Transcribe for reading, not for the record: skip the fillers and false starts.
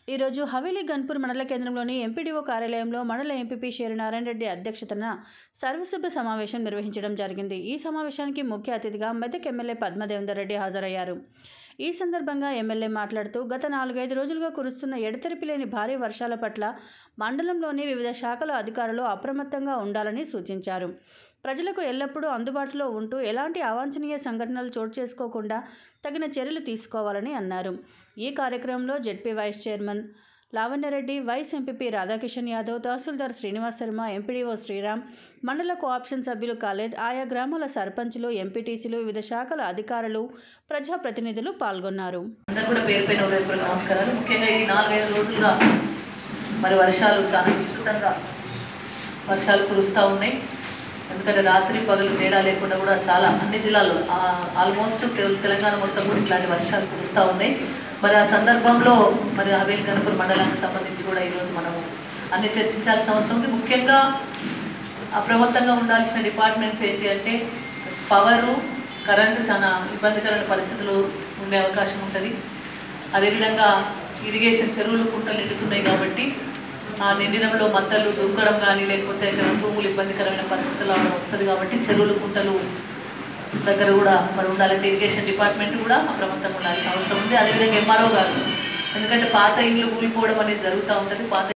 ఈరోజు హవేలీ గన్పూర్ మండల కేంద్రంలోని ఎంపీడీఓ కార్యాలయంలో మండల ఎంపీపీ షేరు నారాయణ రెడ్డి అధ్యక్షతన సర్వసభ్య సమావేశం నిర్వహించడం జరిగింది. ఈ సమావేశానికి ముఖ్య అతిథిగా మెదక్ ఎమ్మెల్యే పద్మదేవేందర్ రెడ్డి హాజరయ్యారు. ఈ సందర్భంగా ఎమ్మెల్యే మాట్లాడుతూ గత 4-5 రోజులుగా కురుస్తున్న ఎడతెరిపి లేని భారీ వర్షాల పట్ల మండలంలోని వివిధ శాఖల అధికారులు అప్రమత్తంగా ఉండాలని సూచించారు. ప్రజలకు ఎల్లప్పుడూ అందుబాటులో ఉంటూ ఎలాంటి అవాంఛనీయ సంఘటనలు చోటు చేసుకోకుండా తగిన చర్యలు తీసుకోవాలని అన్నారు. ఈ కార్యక్రమంలో ZP vice chairman Lavanya Reddy, vice MPP Radhakishan Yadav, తహసీల్దార్ శ్రీనివాస్ శర్మ, ఎంపీడీఓ శ్రీరామ్, మండల కోఆప్షన్ సభ్యులు ఖాలేద్, ఆయా గ్రామాల సర్పంచులు, ఎంపీటీసీలు, వివిధ శాఖల అధికారులు, ప్రజాప్రతినిధులు పాల్గొన్నారు. నమస్కారాలు. ముఖ్యంగా ఈ 4-5 రోజులుగా మరి వర్షాలు చాలా విస్తృతంగా వర్షాలు కురుస్తూ ఉన్నాయి. ఎందుకంటే రాత్రి పగలు తేడా లేకుండా కూడా చాలా అన్ని జిల్లాల్లో ఆల్మోస్ట్ తెలంగాణ మొత్తం కూడా ఇట్లాంటి వర్షాలు కురుస్తూ ఉన్నాయి. మరి ఆ సందర్భంలో మరి హవేలీ గన్పూర్ మండలానికి సంబంధించి కూడా ఈరోజు మనము అన్ని చర్చించాల్సిన అవసరం ఉంది. ముఖ్యంగా అప్రమత్తంగా ఉండాల్సిన డిపార్ట్మెంట్స్ ఏంటి అంటే పవరు, కరెంటు చాలా ఇబ్బందికరమైన పరిస్థితులు ఉండే అవకాశం ఉంటుంది. అదేవిధంగా ఇరిగేషన్ చెరువులు, కుంటలు నిండుతున్నాయి కాబట్టి ఆ నిండినంలో మత్తలు దూకడం కానీ లేకపోతే భూములు ఇబ్బందికరమైన పరిస్థితులు అవడం వస్తుంది. కాబట్టి చెరువులు, కుంటలు దగ్గర కూడా మరి ఉండాలంటే ఇరిగేషన్ డిపార్ట్మెంట్ కూడా అప్రమత్తంగా ఉండాల్సిన అవసరం ఉంది. అదేవిధంగా ఎంఆర్ఓ గారు, ఎందుకంటే పాత ఇళ్ళు కూలిపోవడం అనేది జరుగుతూ ఉంటుంది. పాత